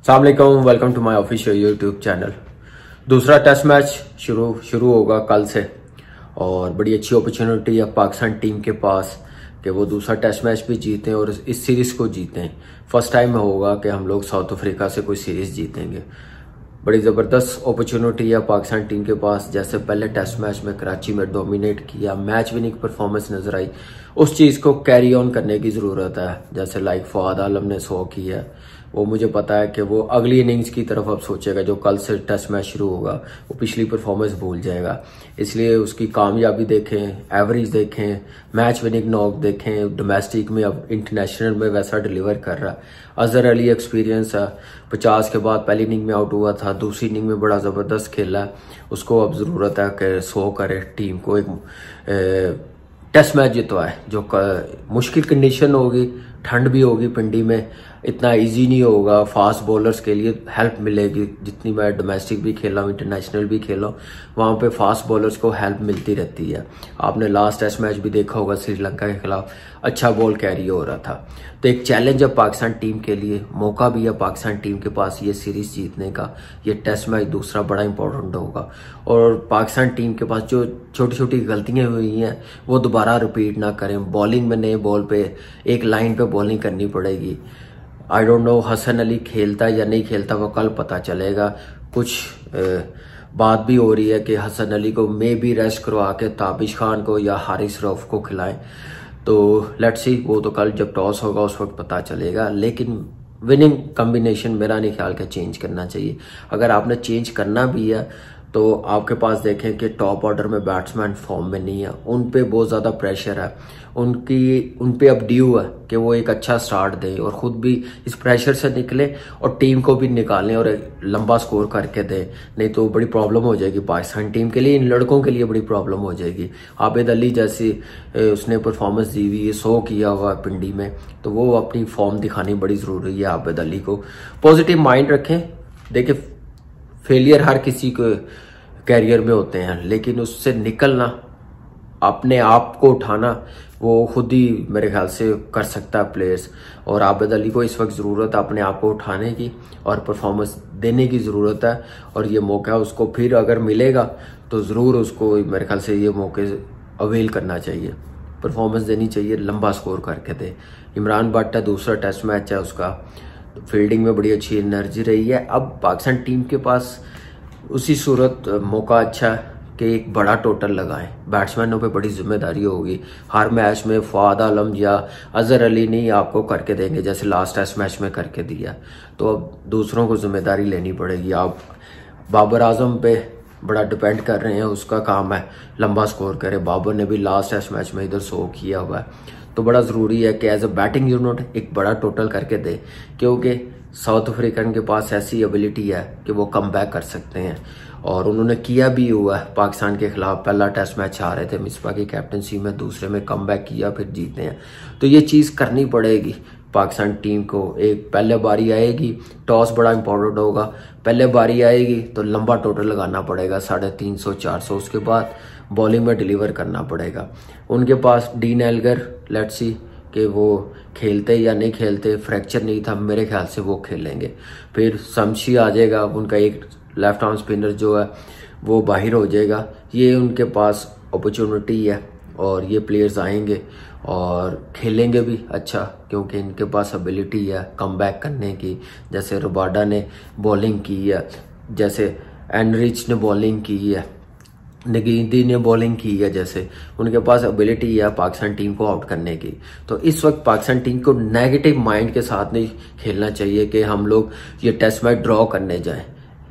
अस्सलाम वालेकुम, welcome to my official YouTube channel. दूसरा टेस्ट मैच शुरू होगा कल से और बड़ी अच्छी अपॉर्चुनिटी है पाकिस्तान टीम के पास कि वो दूसरा टेस्ट मैच भी जीतें और इस सीरीज़ को जीतें। फर्स्ट टाइम होगा कि हम लोग साउथ अफ्रीका से कोई सीरीज़ जीतेंगे। बड़ी ज़बरदस्त अपॉर्चुनिटी है पाकिस्तान टीम के पास। जैसे पहले टेस्ट मैच में कराची में डोमिनेट किया, मैच विनिंग परफॉर्मेंस नज़र आई, उस चीज़ को कैरी ऑन करने की ज़रूरत है। जैसे लाइक फवाद आलम ने 100 की है, वो मुझे पता है कि वो अगली इनिंग्स की तरफ अब सोचेगा। जो कल से टेस्ट मैच शुरू होगा वो पिछली परफॉर्मेंस भूल जाएगा, इसलिए उसकी कामयाबी देखें, एवरेज देखें, मैच विनिंग नॉक देखें। डोमेस्टिक में अब इंटरनेशनल में वैसा डिलीवर कर रहा है। अजहर अली एक्सपीरियंस है, 50 के बाद पहली इनिंग में आउट हुआ था, दूसरी इनिंग में बड़ा ज़बरदस्त खेला है। उसको अब ज़रूरत है कि 100 करे, टीम को एक टेस्ट मैच जितवाए। जो मुश्किल कंडीशन होगी, ठंड भी होगी पिंडी में, इतना इजी नहीं होगा। फास्ट बॉलर्स के लिए हेल्प मिलेगी। जितनी मैं डोमेस्टिक भी खेला हूँ, इंटरनेशनल भी खेला हूँ, वहाँ पे फास्ट बॉलर्स को हेल्प मिलती रहती है। आपने लास्ट टेस्ट मैच भी देखा होगा, श्रीलंका के खिलाफ अच्छा बॉल कैरी हो रहा था। तो एक चैलेंज है पाकिस्तान टीम के लिए, मौका भी है पाकिस्तान टीम के पास ये सीरीज जीतने का। ये टेस्ट मैच दूसरा बड़ा इंपॉर्टेंट होगा और पाकिस्तान टीम के पास जो छोटी छोटी गलतियां हुई हैं वो दोबारा रिपीट ना करें। बॉलिंग में नए बॉल पे एक लाइन पे बॉलिंग करनी पड़ेगी। I don't know Hasan Ali खेलता या नहीं खेलता, वो कल पता चलेगा। कुछ बात भी हो रही है कि हसन अली को मे बी रेस्ट करवा के ताबिश खान को या हारिस रऊफ को खिलाएं। तो लेट्स सी, वो तो कल जब टॉस होगा उस वक्त पता चलेगा। लेकिन विनिंग कॉम्बिनेशन मेरा नहीं ख्याल का चेंज करना चाहिए। अगर आपने चेंज करना भी है तो आपके पास देखें कि टॉप ऑर्डर में बैट्समैन फॉर्म में नहीं है, उन पे बहुत ज़्यादा प्रेशर है। उन पे अब ड्यू है कि वो एक अच्छा स्टार्ट दें और ख़ुद भी इस प्रेशर से निकले और टीम को भी निकालें और लंबा स्कोर करके दें। नहीं तो बड़ी प्रॉब्लम हो जाएगी पाकिस्तान टीम के लिए, इन लड़कों के लिए बड़ी प्रॉब्लम हो जाएगी। आबिद अली जैसी उसने परफॉर्मेंस दी हुई है, 100 किया हुआ पिंडी में, तो वो अपनी फॉर्म दिखानी बड़ी ज़रूरी है। आबिद अली को पॉजिटिव माइंड रखें। देखिए, फेलियर हर किसी को कैरियर में होते हैं, लेकिन उससे निकलना, अपने आप को उठाना, वो खुद ही मेरे ख्याल से कर सकता है प्लेयर्स। और आबिद अली को इस वक्त ज़रूरत है अपने आप को उठाने की और परफॉर्मेंस देने की ज़रूरत है। और ये मौका उसको फिर अगर मिलेगा तो ज़रूर उसको मेरे ख्याल से ये मौके अवेल करना चाहिए, परफॉर्मेंस देनी चाहिए, लंबा स्कोर करके दे। इमरान भट्ट है, दूसरा टेस्ट मैच है उसका, फील्डिंग में बड़ी अच्छी एनर्जी रही है। अब पाकिस्तान टीम के पास उसी सूरत मौका अच्छा है कि एक बड़ा टोटल लगाएं। बैट्समैनों पे बड़ी जिम्मेदारी होगी। हर मैच में फवाद आलम या अजहर अली नहीं आपको करके देंगे जैसे लास्ट टेस्ट मैच में करके दिया, तो अब दूसरों को जिम्मेदारी लेनी पड़ेगी। आप बाबर आजम पे बड़ा डिपेंड कर रहे हैं, उसका काम है लंबा स्कोर करे। बाबर ने भी लास्ट टेस्ट मैच में इधर 100 किया हुआ है, तो बड़ा ज़रूरी है कि एज अ बैटिंग यूनिट एक बड़ा टोटल करके दे, क्योंकि साउथ अफ्रीकन के पास ऐसी एबिलिटी है कि वो कम बैक कर सकते हैं। और उन्होंने किया भी हुआ है पाकिस्तान के खिलाफ। पहला टेस्ट मैच आ रहे थे मिसबा की कैप्टनसी में, दूसरे में कम बैक किया, फिर जीते हैं। तो ये चीज़ करनी पड़ेगी पाकिस्तान टीम को। एक पहले बारी आएगी, टॉस बड़ा इंपॉर्टेंट होगा, पहले बारी आएगी तो लंबा टोटल लगाना पड़ेगा 350 400, उसके बाद बॉलिंग में डिलीवर करना पड़ेगा। उनके पास डीन एल्गर, लेट्स सी कि वो खेलते या नहीं खेलते, फ्रैक्चर नहीं था, मेरे ख्याल से वो खेलेंगे। फिर शमशी आ जाएगा, उनका एक लेफ्ट आर्म स्पिनर जो है वो बाहर हो जाएगा। ये उनके पास अपॉर्चुनिटी है और ये प्लेयर्स आएंगे और खेलेंगे भी अच्छा, क्योंकि इनके पास एबिलिटी है कम बैक करने की। जैसे रबाडा ने बॉलिंग की है, जैसे एनरिच ने बॉलिंग की है, नगीदी ने बॉलिंग की है, जैसे उनके पास एबिलिटी है पाकिस्तान टीम को आउट करने की। तो इस वक्त पाकिस्तान टीम को नेगेटिव माइंड के साथ नहीं खेलना चाहिए कि हम लोग ये टेस्ट मैच ड्रॉ करने जाएं।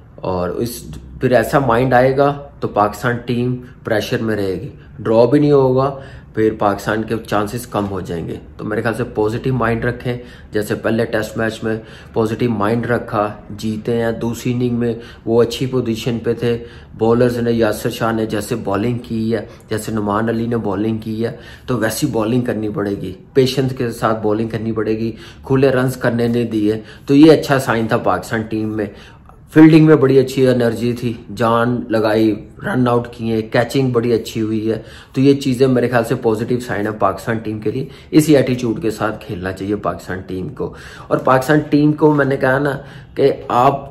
और फिर ऐसा माइंड आएगा तो पाकिस्तान टीम प्रेशर में रहेगी, ड्रॉ भी नहीं होगा, फिर पाकिस्तान के चांसेस कम हो जाएंगे। तो मेरे ख्याल से पॉजिटिव माइंड रखें। जैसे पहले टेस्ट मैच में पॉजिटिव माइंड रखा, जीते हैं। दूसरी इनिंग में वो अच्छी पोजीशन पे थे, बॉलर्स ने, यासिर शाह ने जैसे बॉलिंग की है, जैसे नुमान अली ने बॉलिंग की है, तो वैसी बॉलिंग करनी पड़ेगी, पेशेंस के साथ बॉलिंग करनी पड़ेगी, खुले रन्स करने नहीं दिए। तो ये अच्छा साइन था पाकिस्तान टीम में। फील्डिंग में बड़ी अच्छी एनर्जी थी, जान लगाई, रन आउट किए, कैचिंग बड़ी अच्छी हुई है। तो ये चीजें मेरे ख्याल से पॉजिटिव साइन है पाकिस्तान टीम के लिए। इसी एटीट्यूड के साथ खेलना चाहिए पाकिस्तान टीम को। और पाकिस्तान टीम को मैंने कहा ना कि आप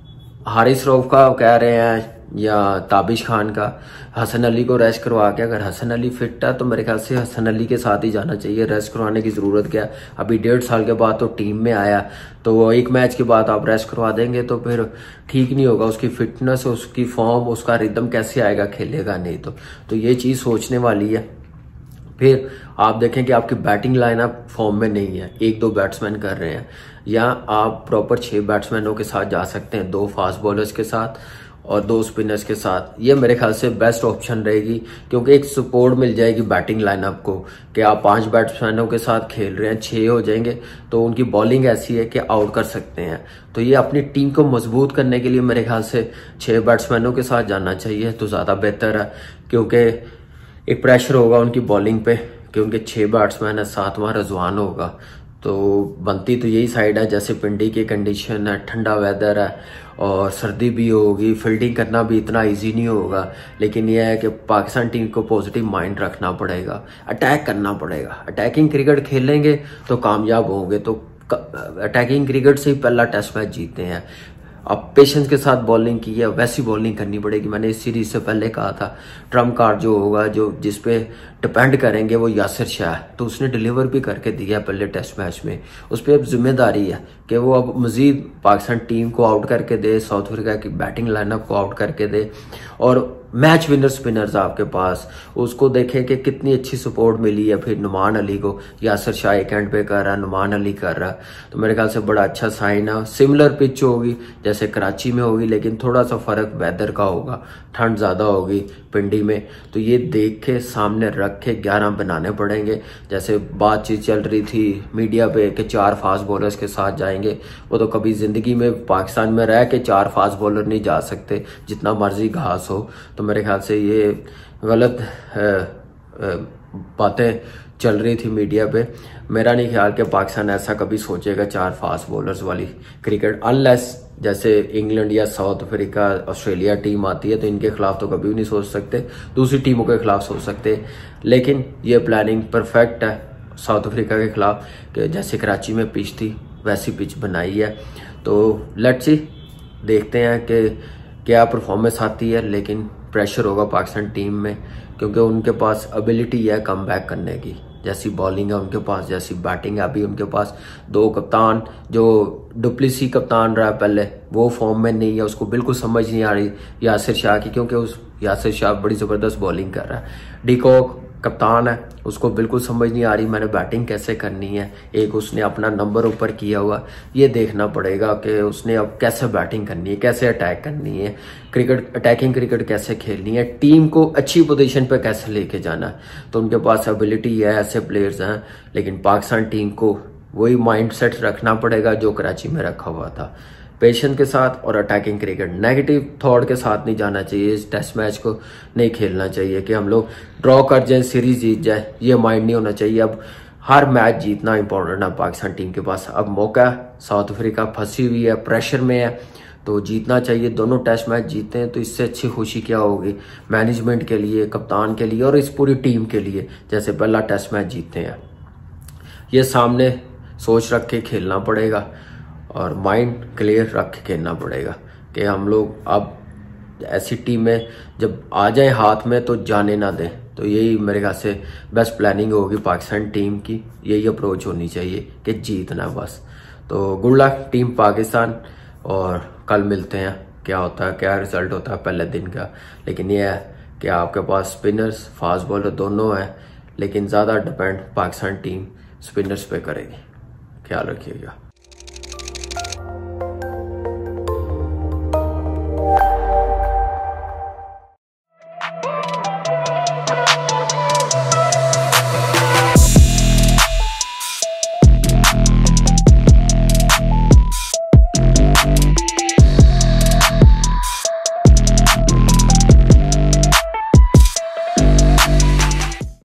हारिस रऊफ का कह रहे हैं या ताबिश खान का, हसन अली को रेस्ट करवा के, अगर हसन अली फिट है तो मेरे ख्याल से हसन अली के साथ ही जाना चाहिए। रेस्ट करवाने की जरूरत क्या, अभी 1.5 साल के बाद तो टीम में आया, तो एक मैच के बाद आप रेस्ट करवा देंगे तो फिर ठीक नहीं होगा। उसकी फिटनेस, उसकी फॉर्म, उसका रिदम कैसे आएगा, खेलेगा नहीं तो ये चीज सोचने वाली है। फिर आप देखें कि आपकी बैटिंग लाइनअप फॉर्म में नहीं है, 1-2 बैट्समैन कर रहे हैं, या आप प्रॉपर 6 बैट्समैनों के साथ जा सकते हैं, 2 फास्ट बॉलर्स के साथ और 2 स्पिनर्स के साथ। ये मेरे ख्याल से बेस्ट ऑप्शन रहेगी, क्योंकि एक सपोर्ट मिल जाएगी बैटिंग लाइनअप को कि आप 5 बैट्समैनों के साथ खेल रहे हैं, 6 हो जाएंगे तो उनकी बॉलिंग ऐसी है कि आउट कर सकते हैं। तो ये अपनी टीम को मजबूत करने के लिए मेरे ख्याल से 6 बैट्समैनों के साथ जाना चाहिए तो ज़्यादा बेहतर है, क्योंकि एक प्रेशर होगा उनकी बॉलिंग पे, क्योंकि 6 बैट्समैन है, 7वां रजवान होगा। तो बनती तो यही साइड है, जैसे पिंडी की कंडीशन है, ठंडा वेदर है और सर्दी भी होगी, फील्डिंग करना भी इतना इजी नहीं होगा। लेकिन यह है कि पाकिस्तान टीम को पॉजिटिव माइंड रखना पड़ेगा, अटैक करना पड़ेगा। अटैकिंग क्रिकेट खेलेंगे तो कामयाब होंगे। तो अटैकिंग क्रिकेट से ही पहला टेस्ट मैच जीते हैं। अब पेशेंस के साथ बॉलिंग की है, वैसी बॉलिंग करनी पड़ेगी। मैंने इस सीरीज से पहले कहा था, ट्रम्प कार्ड जो होगा, जो जिस पे डिपेंड करेंगे वो यासिर शाह है, तो उसने डिलीवर भी करके दिया पहले टेस्ट मैच में। उस पर अब जिम्मेदारी है कि वो अब मजीद पाकिस्तान टीम को आउट करके दे, साउथ अफ्रीका की बैटिंग लाइनअप को आउट करके दे। और मैच विनर स्पिनर्स आपके पास, उसको देखें कि कितनी अच्छी सपोर्ट मिली है। फिर नुमान अली को यासिर शाह एक एंड पे कर रहा है, नुमान अली कर रहा है, तो मेरे ख्याल से बड़ा अच्छा साइन है। सिमिलर पिच होगी जैसे कराची में होगी, लेकिन थोड़ा सा फर्क वेदर का होगा, ठंड ज्यादा होगी पिंडी में। तो ये देख के सामने रख के 11 बनाने पड़ेंगे। जैसे बातचीत चल रही थी मीडिया पे कि 4 फास्ट बॉलर्स के साथ जाएंगे, वो तो कभी जिंदगी में पाकिस्तान में रह के 4 फास्ट बॉलर नहीं जा सकते, जितना मर्जी घास हो। तो मेरे ख्याल से ये गलत बातें चल रही थी मीडिया पे। मेरा नहीं ख्याल कि पाकिस्तान ऐसा कभी सोचेगा 4 फास्ट बॉलर्स वाली क्रिकेट, अनलेस जैसे इंग्लैंड या साउथ अफ्रीका, ऑस्ट्रेलिया टीम आती है तो इनके खिलाफ तो कभी भी नहीं सोच सकते, दूसरी टीमों के खिलाफ सोच सकते। लेकिन ये प्लानिंग परफेक्ट है साउथ अफ्रीका के खिलाफ, कि जैसे कराची में पिच थी वैसी पिच बनाई है। तो लेट्स सी, देखते हैं कि क्या परफॉर्मेंस आती है। लेकिन प्रेशर होगा पाकिस्तान टीम में, क्योंकि उनके पास एबिलिटी है कम बैक करने की, जैसी बॉलिंग है उनके पास, जैसी बैटिंग है। अभी उनके पास 2 कप्तान, जो डुप्लेसी कप्तान रहा पहले, वो फॉर्म में नहीं है, उसको बिल्कुल समझ नहीं आ रही यासिर शाह की, क्योंकि उस यासिर शाह बड़ी जबरदस्त बॉलिंग कर रहा है। डिकॉक कप्तान है, उसको बिल्कुल समझ नहीं आ रही मैंने बैटिंग कैसे करनी है। एक उसने अपना नंबर ऊपर किया हुआ, ये देखना पड़ेगा कि उसने अब कैसे बैटिंग करनी है, कैसे अटैक करनी है, क्रिकेट अटैकिंग क्रिकेट कैसे खेलनी है, टीम को अच्छी पोजीशन पे कैसे लेके जाना है। तो उनके पास एबिलिटी है, ऐसे प्लेयर्स हैं। लेकिन पाकिस्तान टीम को वही माइंडसेट रखना पड़ेगा जो कराची में रखा हुआ था, पेशेंस के साथ और अटैकिंग क्रिकेट। नेगेटिव थॉट के साथ नहीं जाना चाहिए, इस टेस्ट मैच को नहीं खेलना चाहिए कि हम लोग ड्रॉ कर जाए, सीरीज जीत जाए, ये माइंड नहीं होना चाहिए। अब हर मैच जीतना इंपॉर्टेंट है पाकिस्तान टीम के पास। अब मौका, साउथ अफ्रीका फंसी हुई है, प्रेशर में है, तो जीतना चाहिए। दोनों टेस्ट मैच जीते हैं तो इससे अच्छी खुशी क्या होगी मैनेजमेंट के लिए, कप्तान के लिए और इस पूरी टीम के लिए, जैसे पहला टेस्ट मैच जीते हैं। ये सामने सोच रख के खेलना पड़ेगा और माइंड क्लियर रख के खेलना पड़ेगा कि हम लोग अब ऐसी टीमें जब आ जाए हाथ में तो जाने ना दें। तो यही मेरे ख्याल से बेस्ट प्लानिंग होगी पाकिस्तान टीम की, यही अप्रोच होनी चाहिए कि जीतना बस। तो गुड लक टीम पाकिस्तान, और कल मिलते हैं क्या होता है, क्या रिजल्ट होता है पहले दिन का। लेकिन यह है कि आपके पास स्पिनर्स, फास्ट बॉलर दोनों हैं, लेकिन ज़्यादा डिपेंड पाकिस्तान टीम स्पिनर्स पे करेगी। ख्याल रखिएगा।